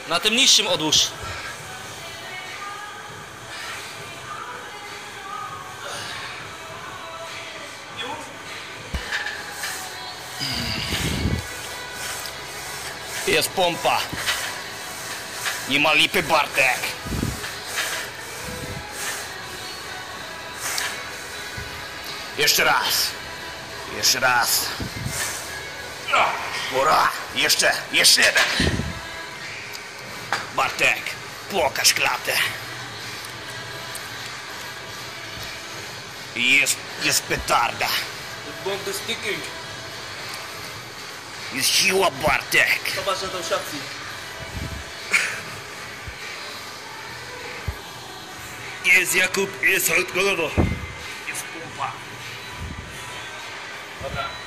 Na tym niższym odłóż. Jest pompa. Nie ma lipy, Bartek. Jeszcze raz. Jeszcze raz. Ura! Jeszcze jeden. Bartek, pokaż klatę. Jest petarda. Bomb is sticking. Jest siła, Bartek. Zobacz na tą szafkę. Jest Jakub, jest hardkorowo. Jest pompa. Dobra.